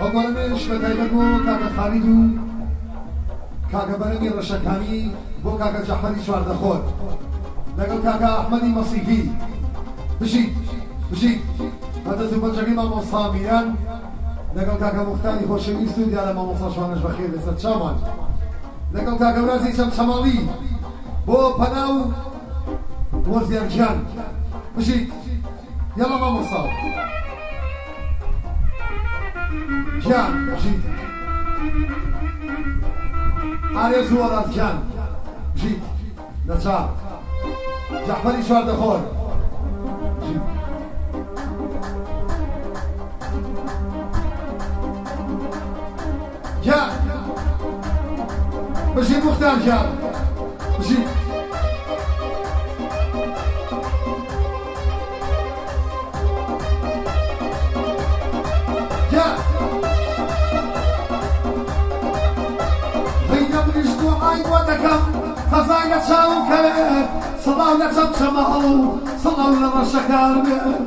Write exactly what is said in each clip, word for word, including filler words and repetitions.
ئەوگۆرەمێش بە تایبەت بۆ کاکە خالید و کاکە بەرەمی ڕەشەکانی بۆ کاکە جەحفەری چواردەخۆر لەگەڵ کاکە ئەحمەدی مەسیفی بشید بشید هەدەت و بەنجەکەی مامۆستا میران لەگەڵ کاکە موختاری خۆشەویست و دیارە مامۆستا شوانەش بەخێر لەسەر چامان لەگەڵ کاکە ورازی چەمچەماڵی بۆ پەنا و وەرزیارگیان بشید یەڵە مامۆستا گیان بشید ئارێز و وەڵاتگیان بشید لە چاپ جەحفەری چواردەخۆر بشید گیان بشید موختار گیان بشید گیان بینم ریشت و ئای بۆ دەکەم خەزای لە چاوم کەوێت سڵاو لە چەمچەماڵ و سڵاو لە ڕەشەکان بێت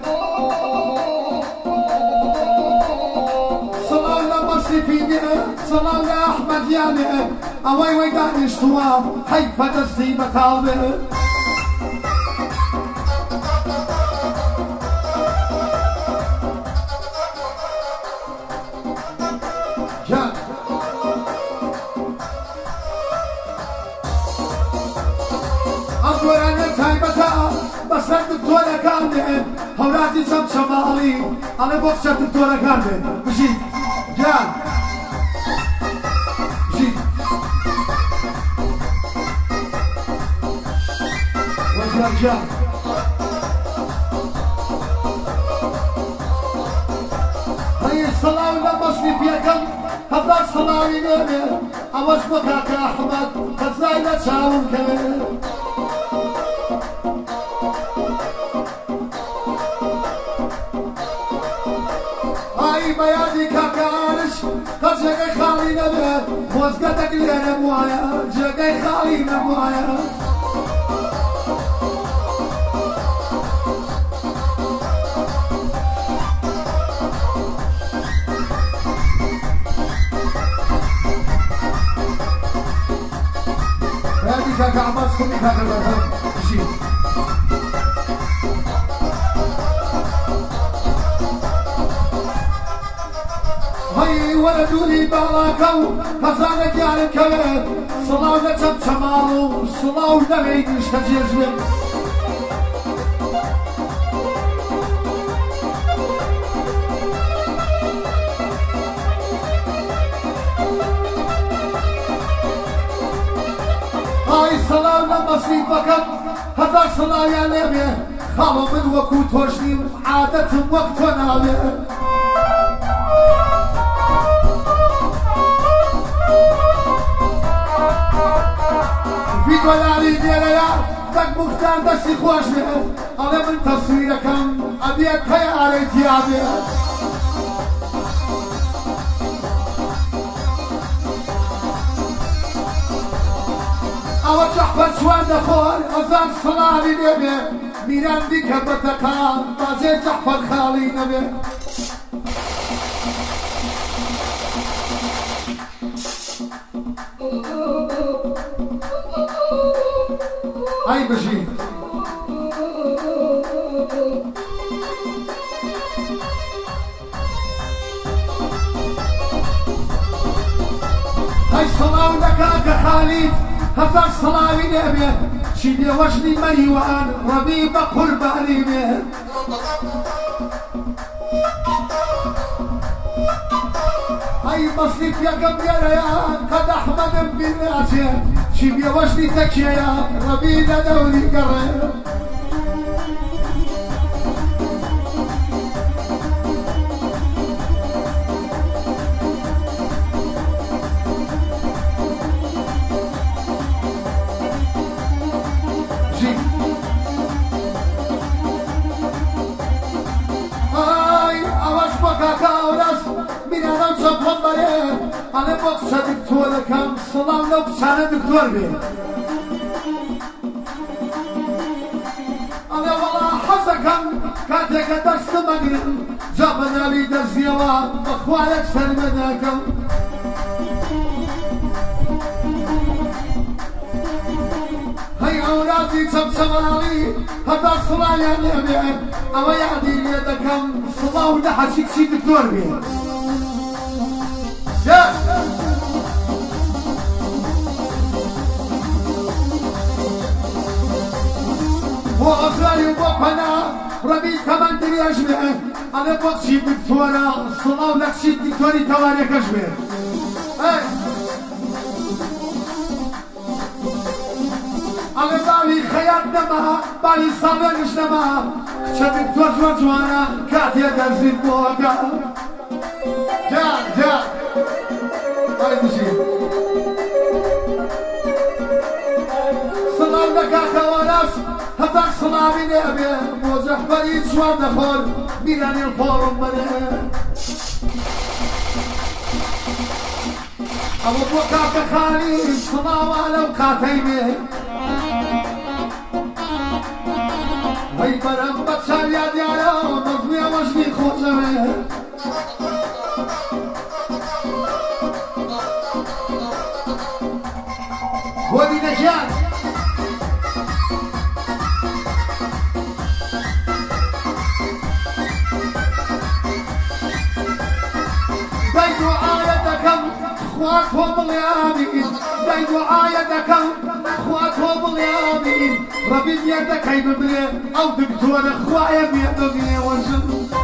سڵاو لە مەسیفی بێت سڵاو لە ئەحمەدیان بێت ئەوەی وەی دانیشتووە حەیفە دەستی بەتاڵ بێت بەسەر دکتۆرەکان بێن هەوراتی چەمچەماڵی ئەڵێ بۆ کچە دکتۆرەکان بێن بژید گیان بژید وەزیار گیان هەیە سڵاو لە مەسیفیەکەم هەزار سڵاوی نێبێ ئەوەش بۆ کاکە ئەحمەد خەزای لە چاوم کەوێت بەیادی کاکانش تا جێگەی خاڵی نەبێت خۆزگەتێک لێ نەبوایە جێگەی خاڵی نەبوایە بەیادی کاکە عەباس کوڕی کاکە بەرهەم بژید هەی وەرە دووری باڵاکە و خەزانەکیانت کەوێت سڵاو لە چەمچەماڵ و سڵاو لەوەی نیشتە جێژوێت ئای سڵاو لە مەسیفەکەم هەزار سڵاویان لێبێ خاڵۆ من وەکو تۆش نیم عادەتم وەک تۆ ناوێت وەلاوی دێرەیە بەک موختار دەستی خۆش بێت ئەڵێ من تەسویرەکەم ئەبێت تەیارەی تیا بێت ئەوە جەحفەر چواردەخۆر هەزار سڵاوی لێبێ میران دیکە بەتەقان بازێ جەحفەر خاڵی نەبێت ئای بژید ئەی سڵاو لە کاکە خالید هەزار سڵاوی لێبێت چی بێوەشنی مەریوان ڕەبی بە قوربانی بێت ئەی مەسیفیەکەم گەرەیان قەد ئەحمەدم بیر ناچێت چی بێوەشنی تەکیەیە ڕەبی لە دەوری گەڕێت ئای ئەوەش بۆ کاکە ئەوراس مینانەم چەپۆم بەرێ ئەڵێ بۆ کچە دکتۆرەکەم سڵاو لەو کچانە دکتۆر بێ ئەڵێ وەڵا حەزەکەم كاتێکە دەستم ئەگرم جا بەناوی دەرزیەوە بەخوایەک سەرمە دەکەم هەی ئەورازی چەمچەماڵی هەتا سڵایان لێبێ ئەوە یادی لێ دەکەم سڵاو لە حەچی کچی دکتۆر بێ بۆ ئەفراری و بۆ پەنا ڕەبی تەمەن درێژ بێ ئەڵێ بۆ کچی دکتۆرە سڵاو لە کچی دکتۆری تەوارێکەش بێ ئەڵێ باوی خەیات نەما باوی ساڵێنش نەما کچە دکتۆر زۆر جوانە کاتێ دەرزیت بۆکە جان جان ئەڵێ بژی سڵاو لە کاکەوەراس هەتا سڵاوی لێبێ بۆ جەحفەری چوار دەخۆر میرانی فۆڕم بەرێ ئەوە بۆ کاکەخانی سڵاوە لەو کاتەی بێ هەی بەرەم بە چاویا دیارە مەزمێ وەژنی خۆشەوێ بۆ دینەکیان دای دوعاە دەکەم خوا تۆ بڵێ دای دوعاە دەکەم خوا تۆ بڵێ ڕەبی لێ دەکەی ببرێ ئەو دکتۆرە خوایە بێ ببێ وەژن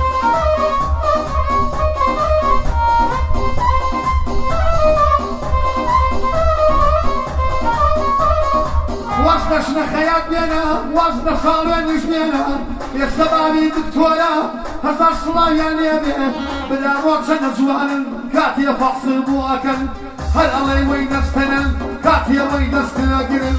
واز نەشنە خەیات بێنە واز نە ساڵێنیش بێنە ئێستا باوی دکتۆرە هەزار سڵاویان لێ بێ برا چەندە جوانن کاتی فەحسن بۆ ئەکەن هەر ئەڵێ وەی دەستەنن کاتی وەی دەستەگرن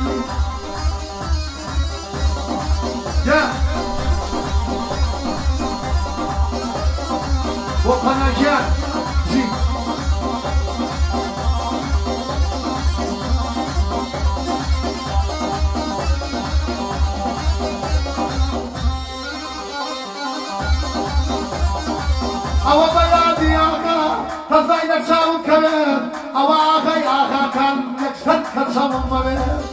بۆ پەناکیان جی ئەوە بەیادی ئاغا تەزای لە چاوم کەوێت ئەوە ئاغای ئاغاکان یەکسەر کە چاوم بەوێت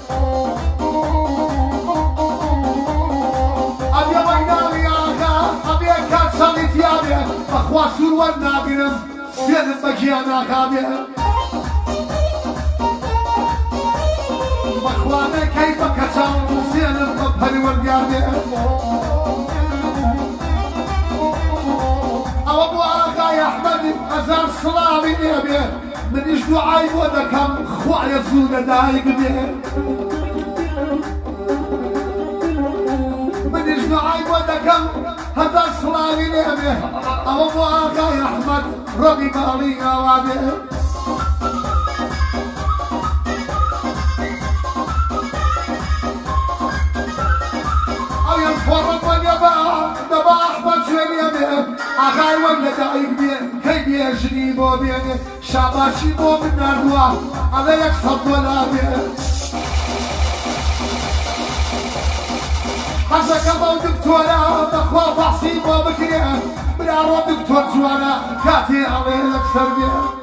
ئەبێ وەی ناوی ئاغا ئەبێ کات چاڵیت یابێ بەخوا سوور وەرناگرم سێنم بە گیان ئاغابێ بەخوا نەکەی بە کەچاڵ سێنم بە پەروەردگاربێ ئەوە بۆ ئاغای ئەحمەد هەزار سڵاوی لێبێ منیش دوعای بۆ دەکەم خوایە زوو لەدایک بێ منیش دوعای بۆ دەکەم هەزار سڵاوی لێبێ ئەوە بۆ ئاغای ئەحمەد ڕەبی باڵی ئاوا بێ ئەویان فۆڕم وەگەبا دەبا ئەحمەد شوێنێ بێ ئاغای وەک لەدایک بێ کەی بێژنی بۆ بێنێ شاباشی بۆ من نردووە ئەڵێ یەک سەد دۆلار بێ حەزەکەم ئەو دکتۆرە بەخوا بەحسی بۆ بکرێ برا ڕۆ دکتۆر جوانە کاتێ ئەڵێ یەکسەر بێ